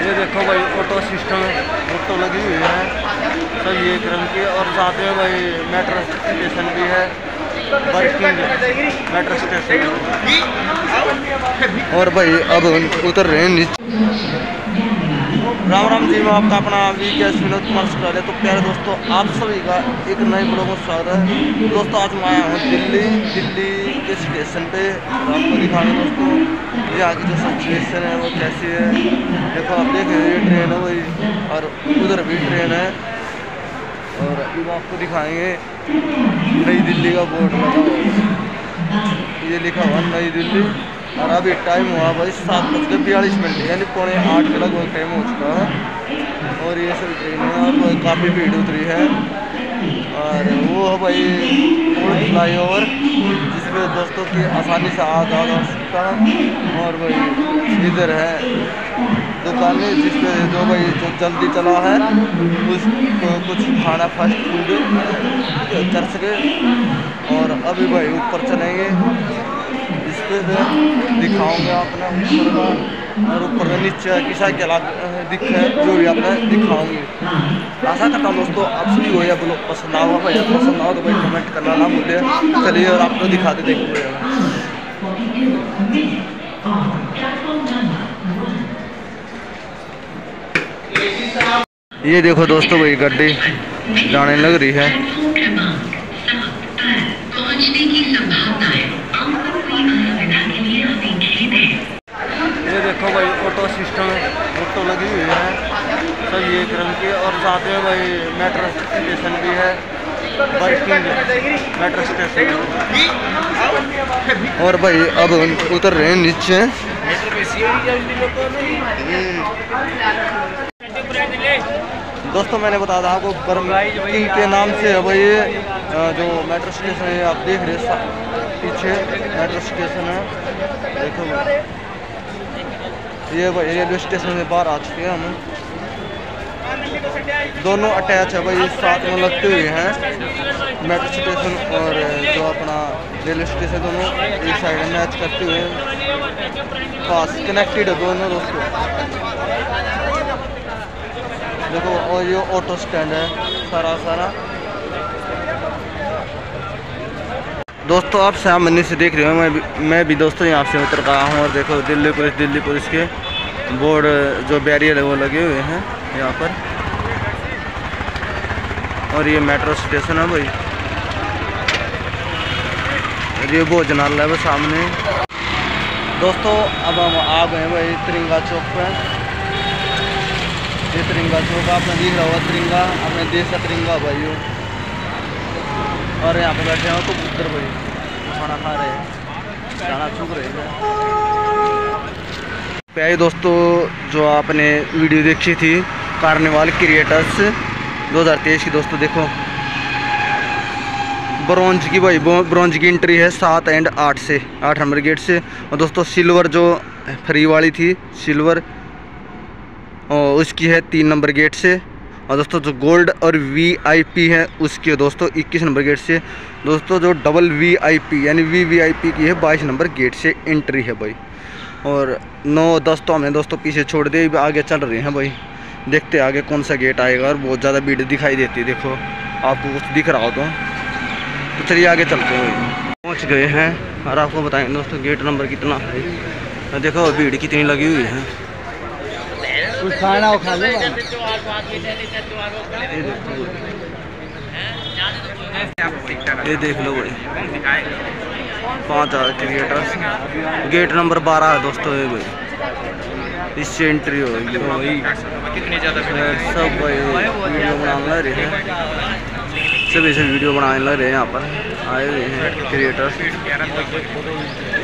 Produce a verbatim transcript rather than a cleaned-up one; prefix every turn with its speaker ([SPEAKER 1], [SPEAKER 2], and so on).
[SPEAKER 1] ये देखो भाई ऑटो सिस्टम ऑटो लगी हुई है सभी एक रंग की, और साथ में भाई मेट्रो स्टेशन भी है, वर्किंग मेट्रो स्टेशन। और भाई अब उतर रहे हैं नीचे। राम राम जी, मैं आपका अपना वी के एस विनोद कुमार शुक्ला है। तो प्यारे दोस्तों, आप सभी का एक नए ब्लॉग में स्वागत है। दोस्तों आज मैं आया हूँ दिल्ली दिल्ली के स्टेशन पे, आपको दिखाऊंगा दोस्तों यहाँ की जो सिचुएशन है वो कैसी है। देखो आप देख रहे हैं ये ट्रेन है वही, और उधर भी ट्रेन है, और अभी आपको दिखाएंगे नई दिल्ली का बोर्ड लगा हुआ, ये लिखा हुआ नई दिल्ली। और अभी टाइम हुआ भाई सात बज के बयालीस मिनट, यानी पौने आठ के लगभग टाइम हो चुका है। और ये सब ट्रेन है और काफ़ी भीड़ उतरी है। और वो है भाई फ्लाई ओवर जिसमें दोस्तों की आसानी से आ जा सकता है। और भाई इधर है दुकानें जिसपे जो भाई जो जल्दी चला है उसको कुछ खाना फास्ट फूड कर सके। और अभी भाई ऊपर चलेंगे, इस पे दिखाऊंगा अपना ऊपर का, और ऊपर में नीचे किसा क्या दिख है जो भी आपने दिखाऊंगी। आशा करता हूँ दोस्तों आप सभी को यह ब्लॉग पसंद आओगा। भाई पसंद आओ तो भाई कमेंट करना ना भूलिए। चलिए और आपको दिखाते देखिए। ये देखो दोस्तों भाई गड्डी जाने लग रही है। ये देखो भाई ऑटो सिस्टम ऑटो लगी हुई है सभी एक रंग की, और साथ में भाई मेट्रो स्टेशन भी है, वर्किंग मेट्रो स्टेशन। और भाई अब उतर रहे हैं नीचे। दोस्तों मैंने बताया था आपको वर्किंग के नाम से है भाई ये जो मेट्रो स्टेशन है, आप देख रहे हैं पीछे मेट्रो स्टेशन है। देखो ये भाई रेलवे स्टेशन से बाहर आ चुके हैं हम, दोनों अटैच है भाई, साथ में लगते हुए हैं मेट्रो स्टेशन और जो अपना रेलवे स्टेशन, दोनों एक साइड में मैच करते हुए पास कनेक्टेड है दोनों दोस्तों। देखो और ये ऑटो स्टैंड है सारा सारा। दोस्तों आप सामने से देख रहे हो, मैं भी मैं भी दोस्तों यहाँ से उतर रहा हूँ। और देखो दिल्ली पुलिस दिल्ली पुलिस के बोर्ड जो बैरियर है वो लगे हुए हैं यहाँ पर। और ये मेट्रो स्टेशन है भाई, और ये भोजनालय है वो सामने। दोस्तों अब हम आ गए भाई तिरंगा चौक पर। ये तिरंगा चौक आपने दिख रहा होगा, तिरंगा अपने देश का तिरंगा भाई। और यहाँ पे बैठे हैं तो उधर भाई खाना खा रहे हैं, खाना छूक रहे हैं। प्यारे दोस्तों जो आपने वीडियो देखी थी कार्निवाल क्रिएटर्स दो हज़ार तेईस की, दोस्तों देखो ब्रॉन्ज की भाई ब्रॉन्ज की एंट्री है सात एंड आठ से आठ नंबर गेट से। और दोस्तों सिल्वर जो फ्री वाली थी सिल्वर और उसकी है तीन नंबर गेट से। और दोस्तों जो गोल्ड और वीआईपी है उसके दोस्तों इक्कीस नंबर गेट से। दोस्तों जो डबल वीआईपी यानी वीवीआईपी की है बाईस नंबर गेट से एंट्री है भाई। और नौ दस तो हमने दोस्तों पीछे छोड़ दिए, आगे चल रहे हैं भाई, देखते आगे कौन सा गेट आएगा। और बहुत ज़्यादा भीड़ दिखाई देती है, देखो आपको कुछ दिख रहा हो तो, तो चलिए आगे चलते हैं। पहुँच गए हैं और आपको बताएंगे दोस्तों गेट नंबर कितना है। देखो भीड़ कितनी लगी हुई है।
[SPEAKER 2] कुछ खाना हो खा लो।
[SPEAKER 1] ये देख लो भाई पाँच हजार क्रिएटर्स, गेट नंबर बारह है दोस्तों ये भाई, इससे एंट्री होगी कितनी ज़्यादा सब भाई वीडियो बनाने लग रहे हैं, सभी से वीडियो बनाने लग रहे हैं। यहाँ पर आए हुए हैं क्रिएटर्स।